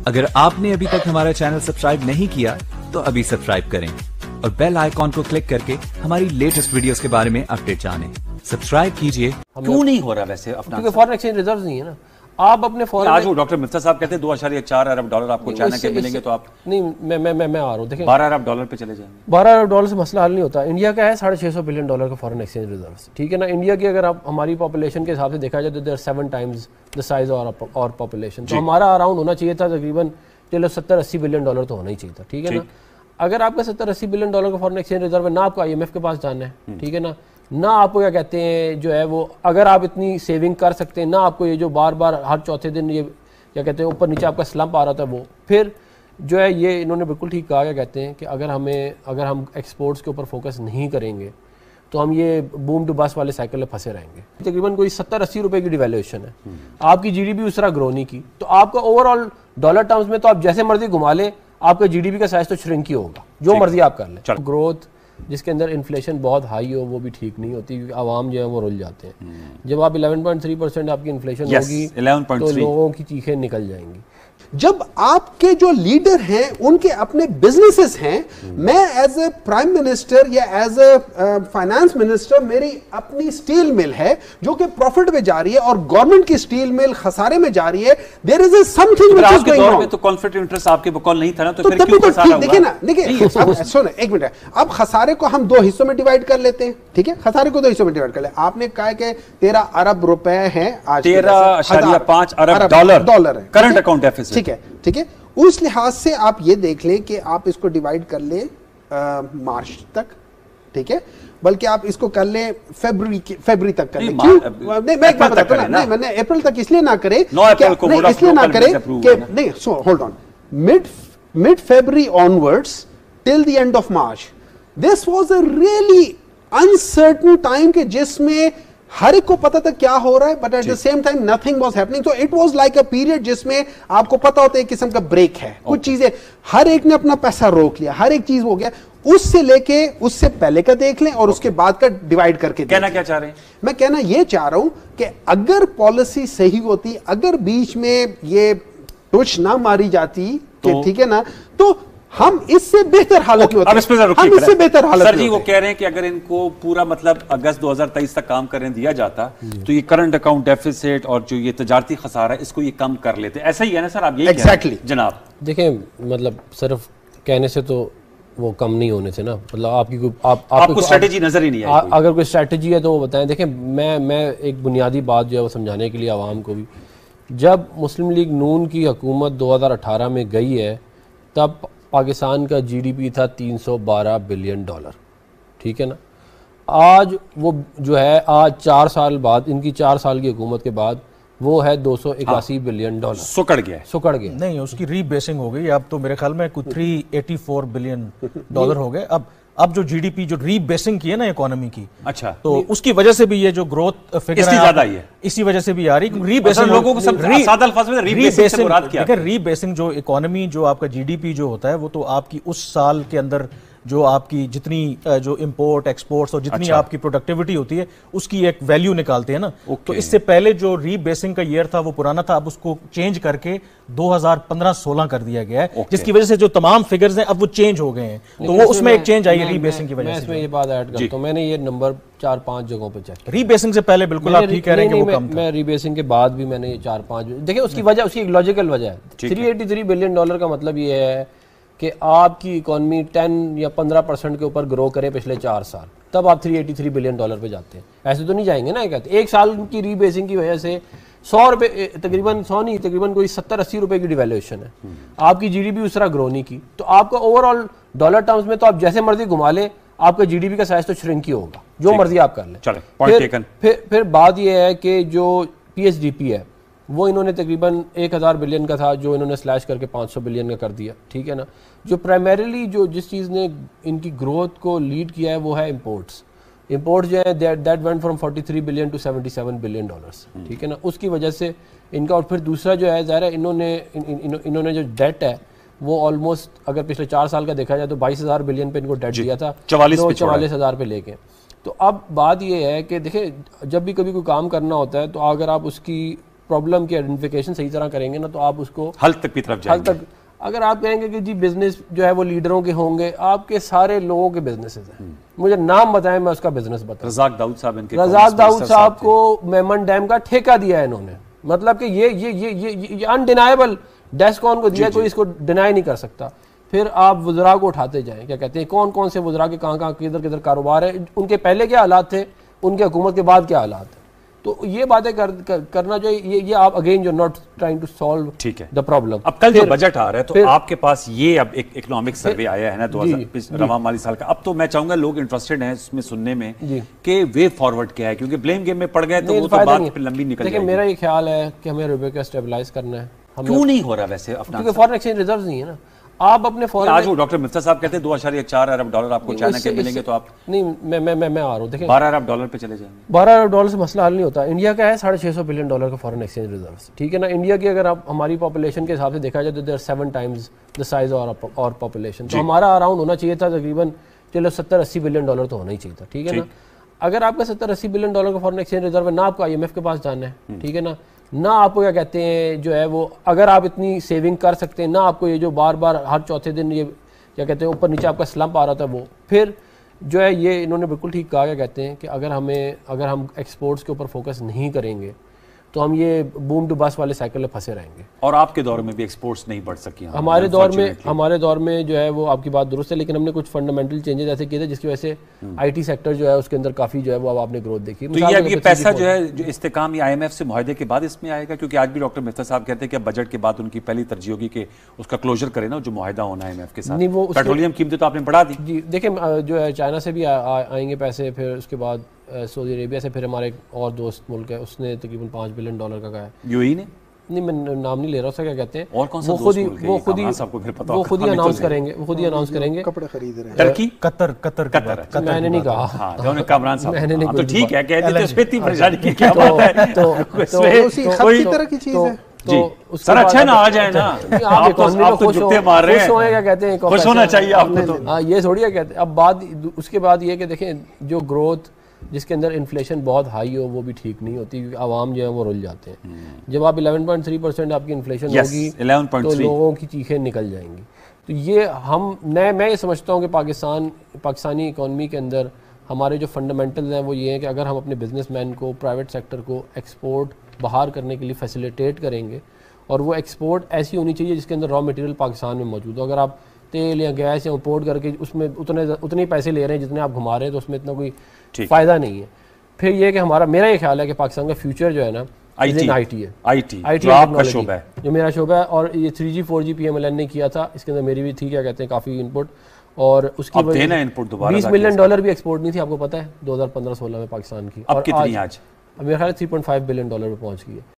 اگر آپ نے ابھی تک ہمارا چینل سبسکرائب نہیں کیا تو ابھی سبسکرائب کریں اور بیل آئیکن کو کلک کر کے ہماری لیٹسٹ ویڈیوز کے بارے میں اپڈیٹ جانیں. سبسکرائب کیجئے. کیوں نہیں ہو رہا ویسے اپنا؟ کیونکہ فورن ایکسچینج ریزروز نہیں ہے نا. آپ اپنے فورن آج وہ ڈاکٹر مرتضیٰ صاحب کہتے ہیں 2.4 ارب ڈالر آپ کو چائنا کے ملیں گے تو آپ نہیں میں آ رہا ہوں. دیکھیں 12 ارب ڈالر پہ چلے جائیں گے. 12 ارب ڈالر سے مسئلہ حل نہیں ہوتا. انڈیا کا ہے $650 بلین کا فورن ایکسچینج ریزروز, ٹھیک ہے نا. انڈیا کی اگر آپ ہماری پاپولیشن کے حساب سے دیکھا جائے تو دیر 7 times the size اور پاپولیشن. تو ہمارا اراؤنڈ ہونا چاہیے تھا تقریباً چلو $70-80 بلین تو ہونا ہی چاہیے تھا, ٹھیک ہے نا. اگر آپ کا $70-80 بلین کا فورن ایکسچینج ریزرو ہے, نہ آپ کو IMF کے پاس جانا ہے, ٹھیک ہے نا, نہ آپ کو کیا کہتے ہیں جو ہے وہ اگر آپ اتنی سیونگ کر سکتے ہیں, نہ آپ کو یہ جو بار بار ہر چوتھے دن یہ کیا کہتے ہیں اوپر نیچے آپ کا سلمپ آ رہا تھا, وہ پھر جو ہے یہ انہوں نے بالکل ٹھیک کہا, کیا کہتے ہیں کہ اگر ہم ایکسپورٹس کے اوپر فوکس نہیں کریں گے تو ہم یہ بوم ٹو بس والے سائیکل میں پھنسے رہیں گے. تقریباً کوئی $70-80 کی ڈیویلیویشن ہے, آپ کی GDP اس طرح گرو نہیں کی, تو آپ کا اوور آل ڈالر ٹرمز میں تو آپ جیسے مرضی گھما لیں آپ کا GDP کا سائز تو شرنک ہی ہوگا, جو مرضی آپ کر لیں. گروتھ جس کے اندر انفلیشن بہت ہائی ہو وہ بھی ٹھیک نہیں ہوتی, کیونکہ عوام جو ہے وہ رل جاتے ہیں. جب آپ 11.3% آپ کی انفلیشن ہوگی تو لوگوں کی چیخیں نکل جائیں گی. جب آپ کے جو لیڈر ہیں ان کے اپنے بزنسز ہیں, میں ایز اے پرائم منسٹر یا ایز اے فائنانس منسٹر میری اپنی سٹیل مل ہے جو کہ پروفٹ میں جا رہی ہے اور گورنمنٹ کی سٹیل مل خسارے میں جا رہی ہے. There is a something which is going on. تو کانفلکٹ انٹرسٹ آپ کے بقول نہیں تھا نا, تو پھر کیوں خسارہ ہوا؟ دیکھیں نا, دیکھیں سنیں ایک منٹ, اب خسارے کو ہم 2 حصوں میں ڈیوائیڈ کر لیتے ہیں, ٹھیک ہے, خسارے کو 2 حصوں میں ڈیوائیڈ کر لیں. آپ نے کہا کہ 13 ارب روپے ہیں آج 13.5 ارب ڈالر ہے کرنٹ اکاؤنٹ ڈیفیسٹ, ٹھیک ہے, ٹھیک ہے. اس لحاظ سے آپ یہ دیکھ لیں کہ آپ اس کو ڈیوائیڈ کر لیں مارچ تک, ٹھیک ہے, بلکہ آپ اس کو کر لیں فیبری تک کر لیں. کیوں میں ایک بات بتاتا ہوں, میں نے اپریل تک اس لیے نہ کرے اس لیے نہ کرے کہ نہیں, so hold on, mid February onwards till the end of March this was a really uncertain time کہ جس میں ہر ایک کو پتا تھا کیا ہو رہا ہے, but at the same time nothing was happening. تو it was like a period جس میں آپ کو پتا ہوتا ہے ایک قسم کا بریک ہے, کچھ چیزیں ہر ایک نے اپنا پیسہ روک لیا, ہر ایک چیز ہو گیا. اس سے لے کے اس سے پہلے کا دیکھ لیں اور اس کے بعد کا ڈیوائیڈ کر کے کہنا کیا چاہ رہے ہیں؟ میں کہنا یہ چاہ رہا ہوں کہ اگر پالیسی صحیح ہوتی, اگر بیچ میں یہ ٹچ نہ ماری جاتی کہ ٹھیک ہے نا, تو ہم اس سے بہتر حالت میں ہوتے ہیں. ہم اس سے بہتر حالت میں. سر جی وہ کہہ رہے ہیں کہ اگر ان کو پورا مطلب اگست 2023 تک کام کرنے دیا جاتا تو یہ کرنٹ اکاؤنٹ ڈیفیسٹ اور جو یہ تجارتی خسارہ ہے اس کو یہ کم کر لیتے. ایسا ہی ہے نا سر, آپ یہی کہہ رہے ہیں جناب؟ دیکھیں مطلب صرف کہنے سے تو وہ کم نہیں ہونے سے نا, مطلب آپ کی کوئی آپ کو اسٹریٹجی نظر ہی نہیں آئی. اگر کوئی اسٹریٹجی ہے تو وہ بتائیں. دیکھیں میں ایک بنیادی بات جو ہے وہ سمجھانے کے لیے عوام کو بھی, جب مسلم لیگ نون کی حکومت 2018 میں گئی ہے تب پاکستان کا GDP تھا $312 بلین, ٹھیک ہے نا. آج وہ جو ہے آج 4 سال بعد, ان کی 4 سال کی حکومت کے بعد وہ ہے $281 بلین. سکڑ گیا نہیں, اس کی ری بیسنگ ہو گئی. اب تو میرے خیال میں کوئی $384 بلین ہو گئے. اب جو GDP جو ری بیسنگ کی ہے نا اکانومی کی, اچھا, تو اس کی وجہ سے بھی یہ جو گروتھ فگر ہے زیادہ ہی ہے, اسی وجہ سے بھی آ رہی. ری بیسنگ لوگوں کو سادہ الفاظ میں ری بیسنگ سے مراد کیا ہے؟ ری بیسنگ جو اکانومی جو آپ کا GDP جو ہوتا ہے وہ تو آپ کی اس سال کے اندر جو آپ کی جتنی جو امپورٹ ایکسپورٹس اور جتنی آپ کی پروڈکٹیوٹی ہوتی ہے اس کی ایک ویلیو نکالتے ہیں نا. تو اس سے پہلے جو ری بیسنگ کا ایئر تھا وہ پرانا تھا, اب اس کو چینج کر کے 2015-16 کر دیا گیا ہے, جس کی وجہ سے جو تمام فگرز ہیں اب وہ چینج ہو گئے ہیں. تو وہ اس میں ایک چینج آئی ہے ری بیسنگ کی وجہ سے. میں اس میں یہ بات ایڈ کرتا ہوں, میں نے یہ نمبر 4-5 جگہوں پہ چیک. ری بیسنگ سے پہلے بالکل آپ ٹھیک کہہ رہے ہیں کہ وہ کم تھا. میں ری بیسنگ کے بعد بھی میں نے یہ 4-5 دیکھیں اس کی وجہ, اس کی ایک لاجیکل وجہ ہے. $383 بلین کا مطلب یہ ہے کہ آپ کی اکانومی 10 یا 15% کے اوپر گرو کرے پچھلے 4 سال, تب آپ $383 بلین پہ جاتے ہیں. ایسے تو نہیں جائیں گے نا. کہتے ایک سال کی ری بیسنگ کی وجہ سے تقریباً کوئی $70-80 کی ڈیویلیویشن ہے, آپ کی GDP اس طرح گرو نہیں کی, تو آپ کا اوور آل ڈالر ٹرمز میں تو آپ جیسے مرضی گھما لیں آپ کا GDP کا سائز تو شرنک ہی ہوگا, جو مرضی آپ کر لیں. پھر بات یہ ہے کہ جو PSDP ہے وہ انہوں نے تقریباً 1000 بلین کا تھا جو انہوں نے سلیش کر کے 500 بلین کا کر دیا, ٹھیک ہے نا. جو پرائمریلی جس چیز نے ان کی گروتھ کو لیڈ کیا ہے وہ ہے امپورٹس. امپورٹس جو ہے that went from 43 billion to 77 billion dollars, ٹھیک ہے نا. اس کی وجہ سے ان کا, اور پھر دوسرا جو ہے ظاہر ہے انہوں نے جو ڈیٹ ہے وہ آلموسٹ اگر پچھلے 4 سال کا دیکھا جائے تو 22,000 بلین پہ ان کو ڈیٹ دیا تھا, 44,000 پہ لے کے. تو اب بات یہ ہے کہ دیکھیں جب بھی کبھی کوئی کام کرنا ہوتا ہے تو اگر آپ اس کی پرابلم کی آئیڈینٹیفیکیشن صحیح طرح کریں گے نا تو آپ اس کو حل تک کی طرف جائیں گے. اگر آپ کہیں گے کہ جی بزنس جو ہے وہ لیڈروں کے ہوں گے, آپ کے سارے لوگوں کے بزنسز ہیں, مجھے نام بتائیں میں اس کا بزنس بتاؤں. رزاق داؤد صاحب ان کے رزاق داؤد صاحب کو میمن ڈیم کا ٹھیکہ دیا ہے انہوں نے, مطلب کہ یہ انڈینائبل ڈیسکون کو دیا, کوئی اس کو ڈینائی نہیں کر سکتا. پھر آپ وزراء کو اٹھاتے جائیں, کیا کہتے ہیں کون کون سے وزراء کے کہاں کدھر کدھر کاروبار ہے, ان کے پہلے کیا حالات تھے, ان کے حکومت کے بعد کیا حالات ہیں. تو یہ باتیں کرنا جو یہ آپ اگین جو not trying to solve the problem. اب کل جو بجٹ آ رہا ہے تو آپ کے پاس یہ اب ایک اکنامک سروے آیا ہے نا 2020 رواں مالی سال کا, اب تو میں چاہوں گا لوگ انٹرسٹڈ ہیں اس میں سننے میں کہ وے فارورڈ کیا ہے, کیونکہ بلیم گیم میں پڑ گئے تو وہ تو بات پھر لمبی نکل جائے گی. لیکن میرا یہ خیال ہے کہ ہمیں روپے کا اسٹیبلائز کرنا ہے. کیوں نہیں ہو رہا ویسے اپنا, کیونکہ فارن ایکسچینج ریزروز نہیں ہے نا. آپ اپنے فورن آج وہ ڈاکٹر مفتی صاحب کہتے ہیں 2.4 ارب ڈالر آپ کو چائنا کے ملیں گے, تو آپ نہیں میں آ رہا ہوں, دیکھیں 12 ارب ڈالر پہ چلے جائیں گے. 12 ارب ڈالر سے مسئلہ حل نہیں ہوتا. انڈیا کا ہے $650 بلین کا فارن ایکسچینج ریزروز, ٹھیک ہے نا. انڈیا کی اگر آپ ہماری پاپولیشن کے حساب سے دیکھا جائے تو دیر 7 times the size اور پاپولیشن, تو ہمارا اراؤنڈ ہونا چاہیے تھا تقریباً چلو $70-80 بلین تو ہونا ہی چاہیے تھا, ٹھیک ہے نا. اگر آپ کا $70-80 بلین کا فارن ایکسچینج ریزرو ہے, نہ آپ کو IMF کے پاس جانا ہے, ٹھیک ہے نا, نہ آپ کو کیا کہتے ہیں جو ہے وہ اگر آپ اتنی سیونگ کر سکتے ہیں, نہ آپ کو یہ جو بار بار ہر چوتھے دن یہ کیا کہتے ہیں اوپر نیچے آپ کا سلمپ آ رہا تھا, وہ پھر جو ہے یہ انہوں نے بالکل ٹھیک کہا, کیا کہتے ہیں کہ اگر ہم ایکسپورٹس کے اوپر فوکس نہیں کریں گے تو ہم یہ بوم ٹو بس والے سائیکل میں پھنسے رہیں گے. اور آپ کے دور میں بھی ایکسپورٹس نہیں بڑھ سکی ہمارے دور میں جو ہے وہ آپ کی بات درست ہے, لیکن ہم نے کچھ فنڈامنٹل چینجز ایسے کیے تھے جس کی وجہ سے IT سیکٹر جو ہے اس کے اندر کافی جو ہے وہ آپ نے گروتھ دیکھی. تو یہ اب یہ پیسہ جو ہے جو استحکام یہ IMF سے معاہدے کے بعد اس میں آئے گا, کیونکہ آج بھی ڈاکٹر مفتی صاحب کہتے ہیں کہ بجٹ کے بعد ان کی پہلی ترجیح ہوگی کہ اس کا کلوزر کرے نا جو معاہدہ ہونا IMF کے ساتھ. پیٹرولیم قیمتیں تو آپ نے بڑھا دی. جی دیکھیں جو ہے چائنا سے بھی آئیں گے پیسے, پھر اس کے بعد سعودی عربیہ سے, پھر ہمارے ایک اور دوست ملک ہے اس نے تقریباً $5 بلین کا کہا ہے. UAE نے نہیں, میں نام نہیں لے رہا اس کا, کیا کہتے ہیں اور کون سا وہ خود ہی اناؤنس کریں گے, کپڑے خرید رہے ہیں. ترکی قطر میں نے نہیں کہا, ہاں انہوں نے کامران صاحب میں نے نہیں, تو ٹھیک ہے کہہ دیتے اس پہ اتنی پریشانی کی کیا بات ہے, تو اسی خط کی طرح کی چیز ہے. جی سر اچھا نا آ جائے نا, آپ تو جتے مار رہے ہیں, کیا کہتے ہیں خوش ہونا چاہیے آپ کو. ہاں یہ تھوڑی ہے کہتے ہیں. اب بات اس کے بعد یہ کہ دیکھیں جو گروتھ جس کے اندر انفلیشن بہت ہائی ہو وہ بھی ٹھیک نہیں ہوتی, کیونکہ عوام جو ہے وہ رل جاتے ہیں. جب آپ 11.3% آپ کی انفلیشن ہوگی تو لوگوں کی چیخیں نکل جائیں گی. تو یہ میں یہ سمجھتا ہوں کہ پاکستانی اکانومی کے اندر ہمارے جو فنڈامنٹلز ہیں وہ یہ ہیں کہ اگر ہم اپنے بزنس مین کو, پرائیویٹ سیکٹر کو ایکسپورٹ باہر کرنے کے لیے فیسیلیٹیٹ کریں گے, اور وہ ایکسپورٹ ایسی ہونی چاہیے جس کے اندر را مٹیریل پاکستان میں موجود ہو. اگر آپ تیل یا گیس یا امپورٹ کر کے اس میں اتنے پیسے لے رہے ہیں جتنے آپ گھما رہے ہیں تو اس میں اتنا کوئی فائدہ نہیں ہے. پھر یہ کہ میرا یہ خیال ہے کہ پاکستان کا فیوچر جو ہے نا IT ہے, جو آپ کا شعبہ ہے, جو میرا شعبہ ہے. اور یہ 3G 4G PMLN نے کیا تھا, اس کے اندر میری بھی تھی کیا کہتے ہیں کافی انپٹ, اور اس کی $20 ملین بھی ایکسپورٹ نہیں تھی, آپ کو پتہ ہے 2015-16 میں پاکستان کی. اب کتنی آج؟ میرا خیال ہے $3.5 بلین پہ پہنچ گئی ہے.